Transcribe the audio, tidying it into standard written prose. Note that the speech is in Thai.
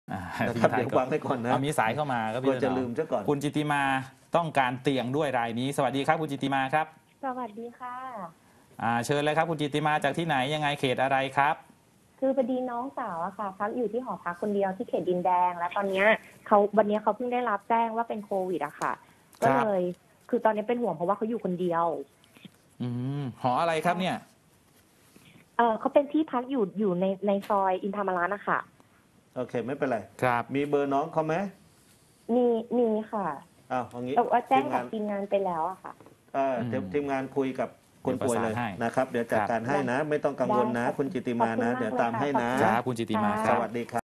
นะครับเดี๋ยวฟังให้ก่อนนะมีสายเข้ามาครับพี่จะลืมซะก่อนคุณจิตติมาต้องการเตียงด้วยรายนี้สวัสดีครับคุณจิตติมาครับสวัสดีค่ะเชิญเลยครับคุณจิตติมาจากที่ไหนยังไงเขตอะไรครับคือพอดีน้องสาวอะค่ะพักอยู่ที่หอพักคนเดียวที่เขตดินแดงแล้วตอนนี้วันนี้เขาเพิ่งได้รับแจ้งว่าเป็นโควิดอะค่ะก็เลยคือตอนนี้เป็นห่วงเพราะว่าเขาอยู่คนเดียวหออะไรครับเนี่ยเขาเป็นที่พักอยู่ในซอยอินธรรมรานะคะโอเคไม่เป็นไรครับมีเบอร์น้องเขาไหมมีค่ะอย่างนี้แต่ว่าแจ้งกับทีมงานไปแล้วอะค่ะทีมงานคุยกับคนป่วยเลยนะครับเดี๋ยวจัดการให้นะไม่ต้องกังวลนะคุณจิตติมานะเดี๋ยวตามให้นะครับคุณจิตติมาสวัสดีครับ